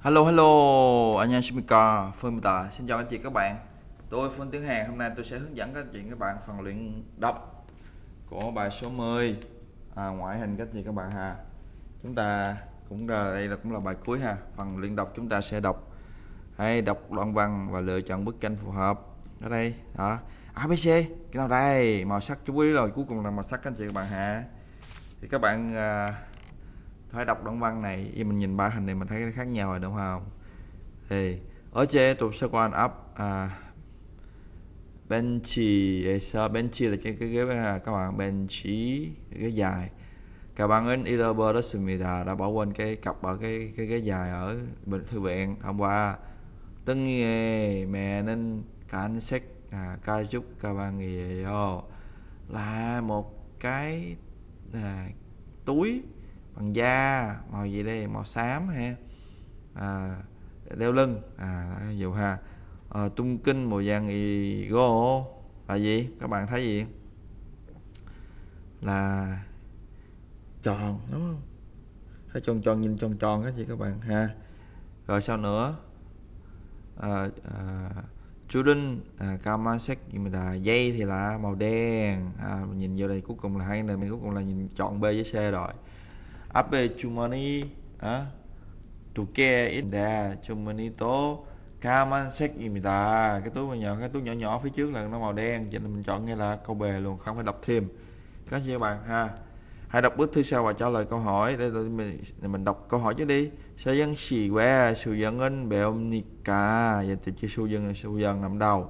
Hello hello, 안녕하십니까, Phương. Xin chào anh chị các bạn. Tôi Phương Tiếng Hàn, hôm nay tôi sẽ hướng dẫn các anh chị các bạn phần luyện đọc của bài số 10 ngoại hình các anh chị các bạn ha. Chúng ta cũng là bài cuối ha. Phần luyện đọc chúng ta sẽ đọc đoạn văn và lựa chọn bức tranh phù hợp. Ở đây, đó. ABC, cái nào đây? Màu sắc chú ý rồi, cuối cùng là màu sắc các anh chị các bạn ha. Thì các bạn phải đọc đoạn văn này, vì mình nhìn ba hình này mình thấy nó khác nhau rồi đúng không? Thì 어제 도서관 앞 벤치에서 벤치 là cái ghế các bạn, bench ghế dài. 가방은 잃어버렸습니다, đã bỏ quên cái cặp ở cái ghế dài ở thư viện hôm qua. 뜬이에 매는 간색 가죽 가방이에요, là một cái túi bằng da màu gì đây, màu xám ha, đeo lưng dù ha. Tung kinh màu vàng gỗ là gì, các bạn thấy gì, là tròn đúng không, thấy tròn tròn, nhìn tròn tròn cái gì các bạn ha. Rồi sao nữa, 줄은 까만색입니다, dây thì là màu đen. Mình nhìn vô đây cuối cùng là hai này, mình cuối cùng là nhìn chọn B với C rồi. 앞에 주머니 두께인데 주머니도 까만색입니다, cái túi nhỏ, cái túi nhỏ nhỏ phía trước là nó màu đen, cho nên mình chọn ngay là câu B luôn, không phải đọc thêm các chị bạn ha. Hãy đọc bức thư sau và trả lời câu hỏi. Đây mình đọc câu hỏi trước đi. 서영 씨, 왜 수영은 배웁니까? Giờ từ chữ 수영 nằm đầu.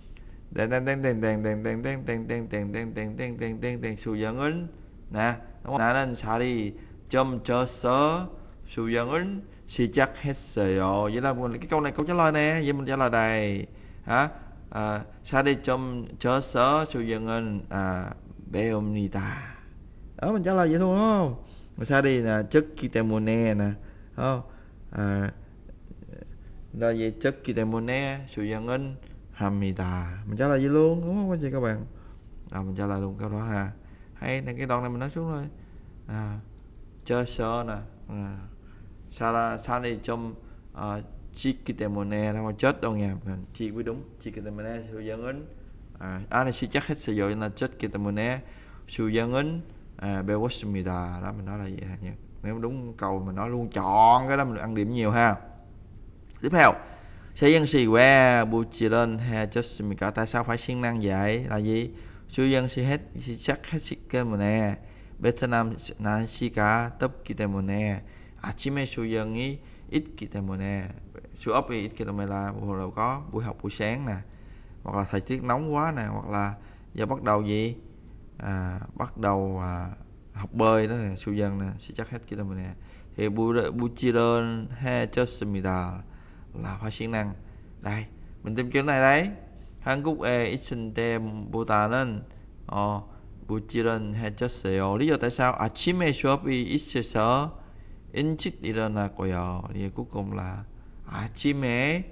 땡땡땡땡땡땡땡땡땡땡땡땡땡땡땡땡땡땡 수영은 nè, 나는 살이 좀 쪄서 수영을 시작했어요. Vậy là cái câu này câu trả lời nè, vậy mình trả lời đây hả? 살이 좀 쪄서 수영을 배웁니다. Đó, mình trả lời vậy thôi đúng không? Mà sao đi là chất ketamine nè, không? Là gì, chất ketamine 수영은 합니다. Mình trả lời vậy luôn đúng không anh chị các bạn? Mình trả lời luôn câu đó ha. Hay là cái đoạn này mình nói xuống thôi. 쪄서 nè, 살이 좀 찌기 때문에 là chết đâu nha, chị mới đúng. 찌기 때문에 수영은 này 시작했어요 là 찌기 때문에 수영은 배웠습니다. Đó, mình nói là vậy nha. Nếu đúng câu mình nói luôn chọn cái đó mình được ăn điểm nhiều ha. Tiếp theo, 서영 씨 왜 무지런 해졌습니까? Tại sao phải siêng năng vậy là gì? 수영 씨 시작했기 때문에, 베트남 날씨가 덥기 때문에, 아침에 수영이 ít 때문에, 수업이 ít 때문에 là có buổi học buổi sáng nè, hoặc là thời tiết nóng quá nè, hoặc là giờ bắt đầu gì, bắt đầu học bơi đó, 수영 nè, 시작했기 때문에. Thì 무지런 해졌습니다 là phải siêng năng. Đây, mình tìm chữ này đấy. 한국에 있을 때보다는 무지런 해졌어요. lý do tại sao? 아침에 수업이 있어서 일찍 일어났고요. thì cuối cùng là 아침에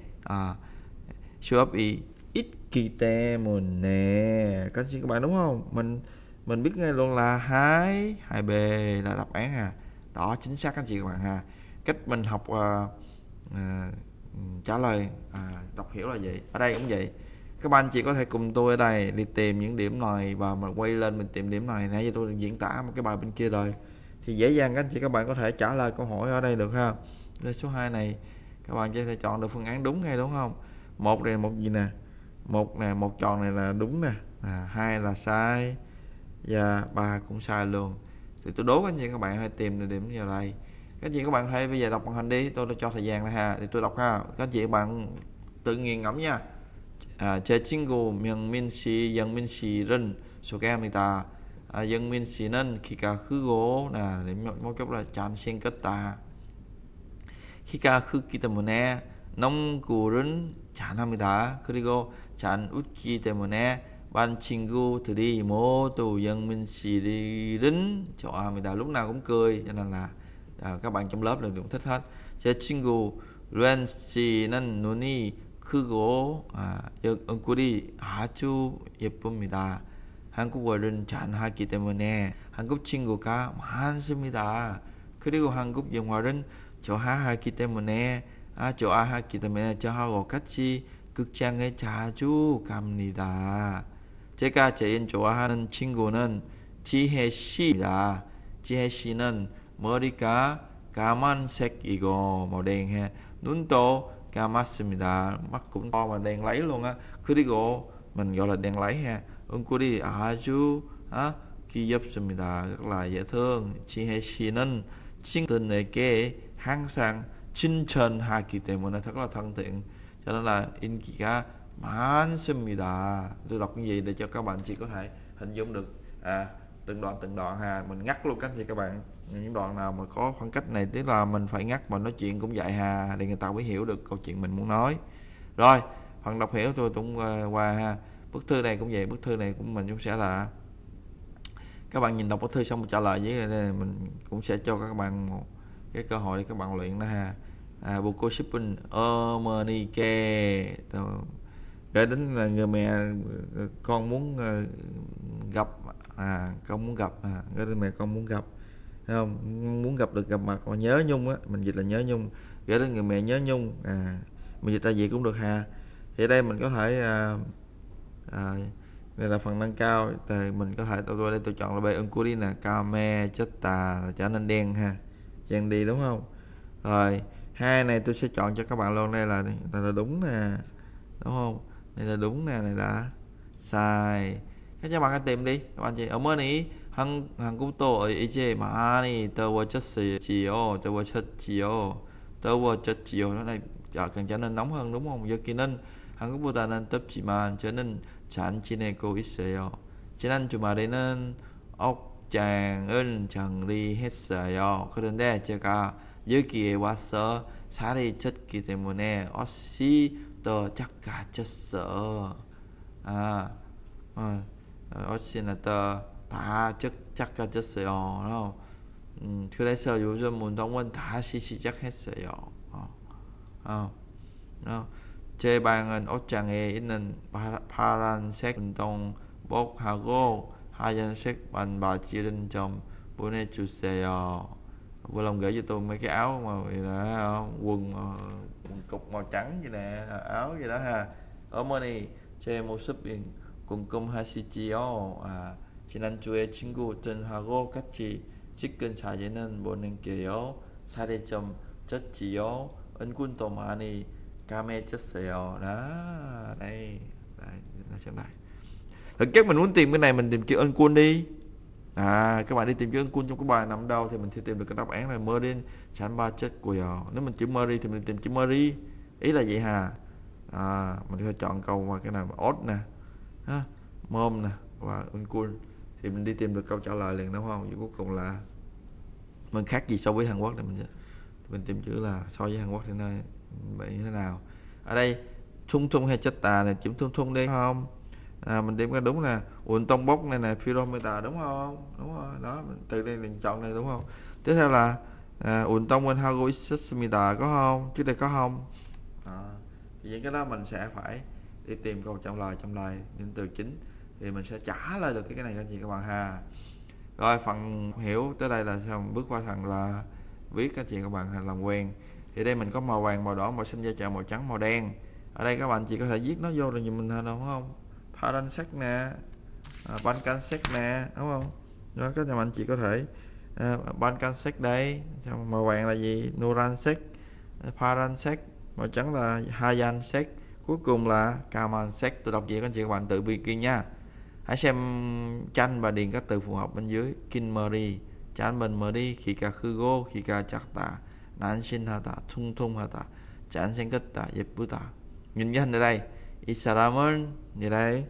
수업이 있기 때문에. Các bạn đúng không? Mình biết ngay luôn là hai B là đáp án ha. Đó, chính xác các chị các bạn ha. Cách mình học trả lời đọc hiểu là vậy. Ở đây cũng vậy. Các bạn chị có thể cùng tôi ở đây đi tìm những điểm này và mình quay lên mình tìm điểm này. Nãy giờ tôi diễn tả một cái bài bên kia rồi, thì dễ dàng các anh chị các bạn có thể trả lời câu hỏi ở đây được ha. Đây số 2 này các bạn chỉ thể chọn được phương án đúng ngay đúng không? Một này một gì nè, một tròn này là đúng nè, hai là sai và ba cũng sai luôn. Thì tôi đố các anh chị các bạn hãy tìm được điểm vào đây. Các anh chị các bạn hãy bây giờ đọc màn hình đi, tôi đã cho thời gian này ha, thì tôi đọc ha. Các anh chị các bạn tự nghiền ngẫm nha. 제 친구 명민 씨, 영민 씨를 소개합니다. 영민 씨는 키가 크고 một chút là 잘생겼다. 키가 크기 때문에 농구를 잘합니다. 그리고 잘 웃기 때문에 ban 친구들이 모두 영민 씨를 좋아합니다. Lúc nào cũng cười cho nên là các bạn trong lớp đều thích hết. 제 친구 렌 씨는 눈이 크고 얼굴이 아주 예쁩니다. 한국어를 잘하기 때문에 한국 친구가 많습니다. 그리고 한국 영화를 좋아하기 때문에 좋아하기 때문에 저하고 같이 극장에 자주 갑니다. 제가 제일 좋아하는 친구는 지혜 씨입니다. 지혜 씨는 머리가 까만색이고 màu đen ha, 눈도 까맣습니다. mắt cũng to mà đen láy luôn á. 그리고 mình gọi là đen láy ha. 얼굴이 아주 귀엽습니다. rất là dễ thương. 지혜 씨는 친구들에게 항상 칭찬하기 때문에 rất là thân thiện. Cho nên là 인기가 많습니다. Tôi đọc như vậy để cho các bạn chỉ có thể hình dung được từng đoạn ha. Mình ngắt luôn các chị các bạn. Những đoạn nào mà có khoảng cách này tức là mình phải ngắt, mà nói chuyện cũng vậy ha, để người ta mới hiểu được câu chuyện mình muốn nói. Rồi phần đọc hiểu tôi cũng qua ha. Bức thư này cũng vậy, bức thư này của mình cũng sẽ là các bạn nhìn đọc bức thư xong trả lời với này, mình cũng sẽ cho các bạn một cái cơ hội để các bạn luyện đó ha. Buko shipping 어머니께 gửi đến là người mẹ con muốn gặp, con muốn gặp, gửi đến mẹ con muốn gặp, thấy không, muốn gặp được gặp mặt, mà nhớ nhung á, mình dịch là nhớ nhung, gửi đến người mẹ nhớ nhung, mình dịch ra gì cũng được ha. Thì ở đây mình có thể đây là phần nâng cao, thì mình có thể tôi chọn là B Unculi là Kame chết tà là trở nên đen ha, đen đi đúng không. Rồi hai này tôi sẽ chọn cho các bạn luôn, đây là đúng nè, đúng không, đây là đúng nè, này là sai. Các bạn hãy tìm đi các bạn chị. 어머니 한국도 이제 많이 더워졌지요. 더워졌지요. Nó này càng trở nên nóng hơn đúng không? 여기는 한국보다는 덥지만 저는 잘 지내고 있어요. 지난 주말에는 옷장을 정리했어요. 그런데 제가 여기에 와서 살이 쪘기 때문에 옷이 더 작아졌어. 옷이 다 작아졌어요. 그래서 요즘 운동은 다시 시작했어요. 제 방은 옷장에 있는 파란색 운동복하고 하얀색 반바지를 좀 보내주세요. Vui lòng gửi cho tôi mấy cái áo mà là quần cục màu trắng vậy nè, áo vậy đó ha. 어머니 제 모습이 궁금하시지요? 지난 주에 친구들하고 같이 찍은 사진은 보낼게요. 살이 좀 쪘지요. 얼굴도 많이 까매졌어요. Đó, đây nó sẽ đây. Thực chất mình muốn tìm cái này, mình tìm chữ Uncul đi. Các bạn đi tìm chữ Uncul trong cái bài nằm đâu thì mình sẽ tìm được cái đáp án là Merin sản ba chết của giờ. Nếu mình chữ Meri thì mình tìm chữ Meri, ý là vậy hà. Mình sẽ chọn câu qua cái nào Ốt nè, Mom nè và Uncul thì mình đi tìm được câu trả lời liền đúng không? Và cuối cùng là mình khác gì so với Hàn Quốc này, mình tìm chữ là so với Hàn Quốc thì nơi vậy như thế nào. Ở đây thung thung hay chết tà này, chữ thung thung đi không? Mình tìm cái đúng là uốn tông bốc này là pyrometer đúng không? Đúng rồi đó, mình từ đây mình chọn này đúng không? Tiếp theo là uốn tông bên hago isosmita có không? Trước đây có không? Thì những cái đó mình sẽ phải đi tìm câu trả lời trong lời những từ chính thì mình sẽ trả lời được cái này cho anh chị các bạn ha. Rồi phần hiểu tới đây là xong, bước qua phần là viết các chị các bạn làm quen. Thì đây mình có màu vàng, màu đỏ, màu xanh da trời, màu trắng, màu đen. Ở đây các bạn chỉ có thể viết nó vô rồi nhìn mình đúng không? Paran색 nè, Balkan색 nè, đúng không? Đó, các bạn chỉ có thể Balkan색 đây, màu vàng là gì? Noran색, Paran색, màu trắng là Hayansek, cuối cùng là Kamansek. Tôi đọc vậy các anh chị các bạn tự biên nha. Hãy xem tranh và điền các từ phù hợp bên dưới. Kinmeri, Chanmen Meri, Kika Khugo, Kika Chakta, Nanshin Hata, Thung Thung Hata, Chansenkata, Yeputa. Nhìn cái hình ở đây, Isaramon như đây,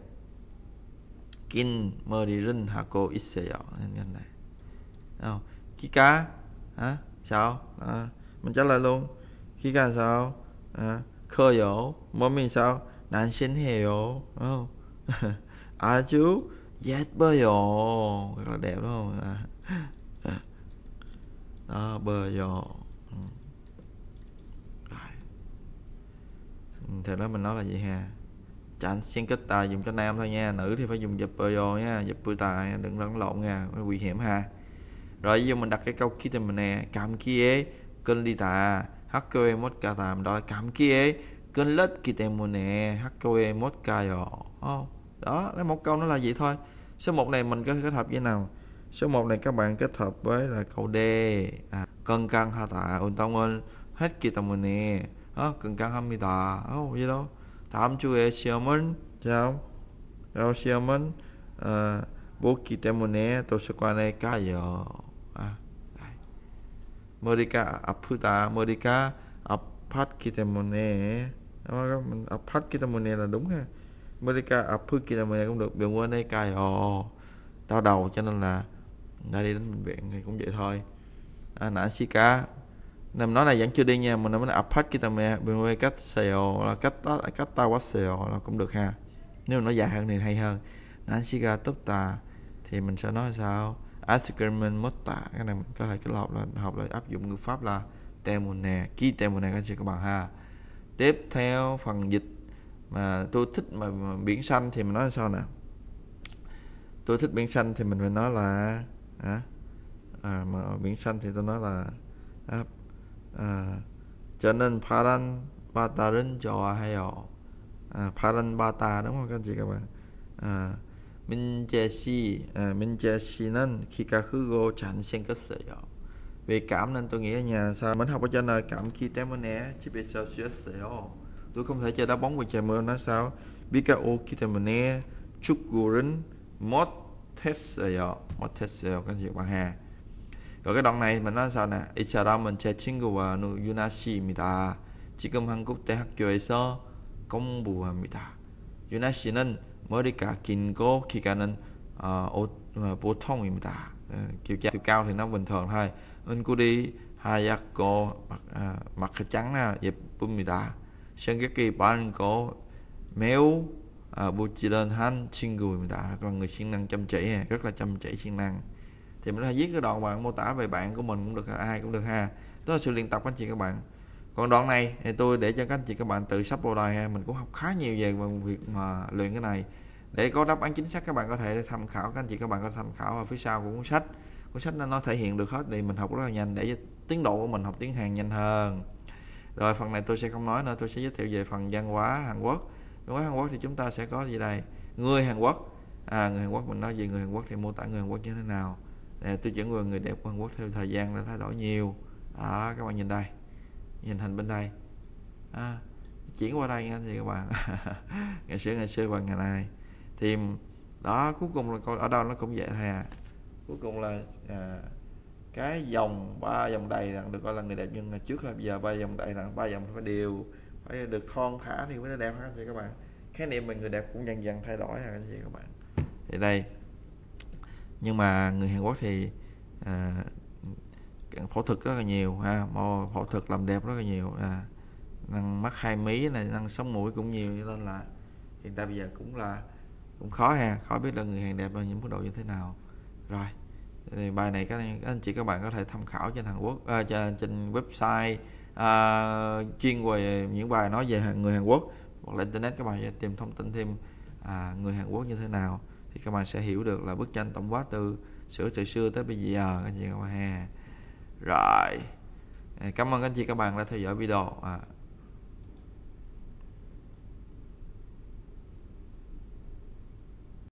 Kinmeririn Hako Iseyo, nhìn cái này. Kika, sao? Mình trả lời luôn. Kika sao? 커요. 몸이 sao? 난신해요. 아주 예뻐요. rất là đẹp đúng không? Đó, bờ theo đó mình nói là gì ha? Chẳng xuyên kết tà dùng cho nam thôi nha, nữ thì phải dùng dập bờ nha, dập bư tà, đừng lẫn lộn nha, nó nguy hiểm ha. Rồi giờ mình đặt cái câu kia cho mình nè, cảm kia cơn đi tà 학교에 못 가다 감기에 걸렸기 때문에 학교에 못 가요. Đó, lấy một câu nó là vậy thôi. Số 1 này mình có kết hợp với nào? Số 1 này các bạn kết hợp với là câu D. 건강하다 운동을 했기 때문에 건강합니다. Vậy đâu? 다음 주에 시험은 시험은 보기 때문에 도서관에 가요. 머리가 아프다. 머리가 아팠기 때문에 mình 아팠기 때문에 là đúng ha. 머리가 아프기 때문에 cũng được. 병원에 가요. Đau đầu cho nên là đã đi đến bệnh viện thì cũng vậy thôi. 날씨가 Nằm nói này vẫn chưa đi nha, mình nói là 아팠기 때문에 병원에 갔어요 là 갔다 왔어요 là cũng được ha. Nếu mà nó dài hơn thì hay hơn. 날씨가 덥다 thì mình sẽ nói sao? 아이스크림은 먹다. Cái này mình có thể kết hợp là áp dụng ngữ pháp là 때문에, 기 때문에 các bạn ha. Tiếp theo phần dịch mà tôi thích mà biển xanh thì mình nói sao nè? Tôi thích biển xanh thì mình phải nói là mà biển xanh thì tôi nói là 저는 파란 바다를 좋아해요. 파란 바다 đúng không các anh chị các bạn? 민재 씨는 키가 크고 잘생겼어요. Vì cảm nên tôi nghĩ ở nhà sao mình học ở trên này cảm khi 때문에 집에서 쉬었어요. Tôi không thể chơi đá bóng vì trời mưa. Nói sao? 비가 오기 때문에 축구를 못했어요. các anh chị các bạn ha. Rồi cái đoạn này mình nói sao nè? 이 사람은 제 친구와 유나 씨입니다. 지금 한국 대학교에서 공부합니다. 유나 씨는 머리가 길고 키가는 보통입니다. Chiều cao thì nó bình thường thôi. Cô đi 하얗고 mặt trắng nè, 예쁩니다. 생각이 많고 매우 부지런한 친구입니다. Là người siêng năng chăm chỉ, rất là chăm chỉ siêng năng. Thì mình có thể viết cái đoạn bạn mô tả về bạn của mình cũng được, ai cũng được ha. Đó là sự luyện tập các anh chị các bạn. Còn đoạn này thì tôi để cho các anh chị các bạn tự sắp bộ bài ha. Mình cũng học khá nhiều về việc mà luyện cái này. Để có đáp án chính xác các bạn có thể tham khảo, các anh chị các bạn có tham khảo ở phía sau của cuốn sách. Cuốn sách nó thể hiện được hết thì mình học rất là nhanh để tiến độ của mình học tiếng Hàn nhanh hơn. Rồi phần này tôi sẽ không nói nữa, tôi sẽ giới thiệu về phần văn hóa Hàn Quốc. Văn hóa Hàn Quốc thì chúng ta sẽ có gì đây? Người Hàn Quốc. Người Hàn Quốc mình nói về người Hàn Quốc thì mô tả người Hàn Quốc như thế nào? Tôi chuyển qua người đẹp của Hàn Quốc theo thời gian đã thay đổi nhiều. Đó, các bạn nhìn đây, nhìn hình bên đây, chuyển qua đây nha thì các bạn. ngày xưa và ngày nay thì đó, cuối cùng là ở đâu nó cũng vậy thôi à. Cuối cùng là cái ba dòng đầy được gọi là người đẹp, nhưng ngày trước là bây giờ 3 dòng đầy là 3 dòng phải đều phải được thon khả thì mới đẹp ha các bạn. Khái niệm về người đẹp cũng dần dần thay đổi ha các bạn. Thì đây, nhưng mà người Hàn Quốc thì phẫu thuật rất là nhiều ha, phẫu thuật làm đẹp rất là nhiều, nâng mắt 2 mí này, nâng sống mũi cũng nhiều, cho nên là hiện tại bây giờ cũng khó ha, khó biết là người Hàn đẹp ở những mức độ như thế nào. Rồi thì bài này các anh chị các bạn có thể tham khảo trên Hàn Quốc, trên website chuyên về những bài nói về người Hàn Quốc, hoặc là internet các bạn sẽ tìm thông tin thêm người Hàn Quốc như thế nào, thì các bạn sẽ hiểu được là bức tranh tổng quát từ xưa tới bây giờ các anh chị các bạn ha. Rồi, cảm ơn các anh chị các bạn đã theo dõi video.